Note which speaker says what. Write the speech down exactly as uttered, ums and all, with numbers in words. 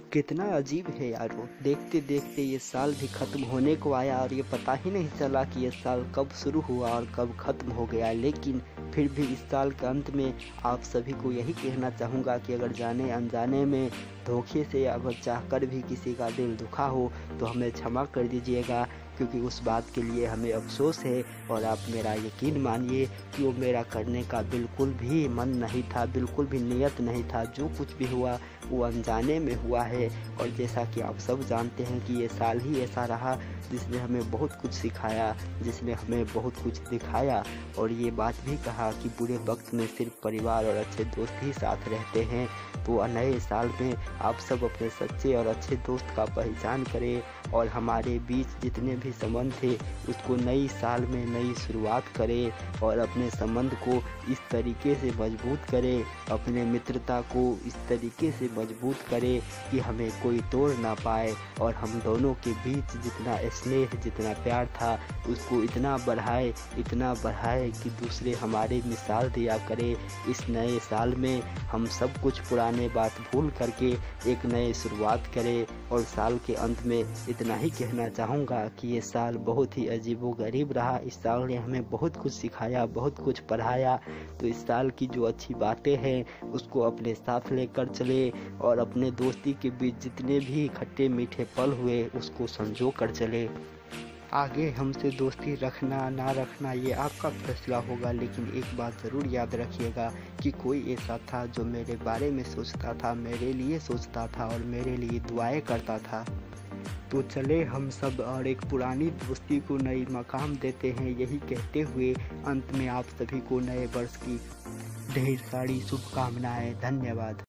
Speaker 1: कितना अजीब है यार वो। देखते देखते ये साल भी ख़त्म होने को आया और ये पता ही नहीं चला कि ये साल कब शुरू हुआ और कब ख़त्म हो गया। लेकिन फिर भी इस साल के अंत में आप सभी को यही कहना चाहूँगा कि अगर जाने अनजाने में धोखे से अगर चाहकर भी किसी का दिल दुखा हो तो हमें क्षमा कर दीजिएगा, क्योंकि उस बात के लिए हमें अफसोस है। और आप मेरा यकीन मानिए कि वो मेरा करने का बिल्कुल भी मन नहीं था, बिल्कुल भी नियत नहीं था। जो कुछ भी हुआ वो अनजाने में हुआ है। और जैसा कि आप सब जानते हैं कि ये साल ही ऐसा रहा जिसने हमें बहुत कुछ सिखाया, जिसने हमें बहुत कुछ दिखाया। और ये बात भी कहा कि बुरे वक्त में सिर्फ परिवार और अच्छे दोस्त ही साथ रहते हैं। तो नए साल में आप सब अपने सच्चे और अच्छे दोस्त का पहचान करें और हमारे बीच जितने भी संबंध थे उसको नई साल में नई शुरुआत करें और अपने संबंध को इस तरीके से मजबूत करें, अपने मित्रता को इस तरीके से मजबूत करें कि हमें कोई तोड़ ना पाए। और हम दोनों के बीच जितना स्नेह, जितना प्यार था उसको इतना बढ़ाए, इतना बढ़ाए कि दूसरे हमारे मिसाल दिया करे। इस नए साल में हम सब कुछ पुराने बात भूल करके एक नए शुरुआत करें। और साल के अंत में इतना ही कहना चाहूँगा कि ये साल बहुत ही अजीबोगरीब रहा। इस साल ने हमें बहुत कुछ सिखाया, बहुत कुछ पढ़ाया। तो इस साल की जो अच्छी बातें हैं उसको अपने साथ लेकर चले और अपने दोस्ती के बीच जितने भी खट्टे मीठे पल हुए उसको संजो कर चले। आगे हमसे दोस्ती रखना ना रखना ये आपका फैसला होगा, लेकिन एक बात ज़रूर याद रखिएगा कि कोई ऐसा था जो मेरे बारे में सोचता था, मेरे लिए सोचता था और मेरे लिए दुआएं करता था। तो चले हम सब और एक पुरानी दोस्ती को नई मकाम देते हैं। यही कहते हुए अंत में आप सभी को नए वर्ष की ढेर सारी शुभकामनाएं। धन्यवाद।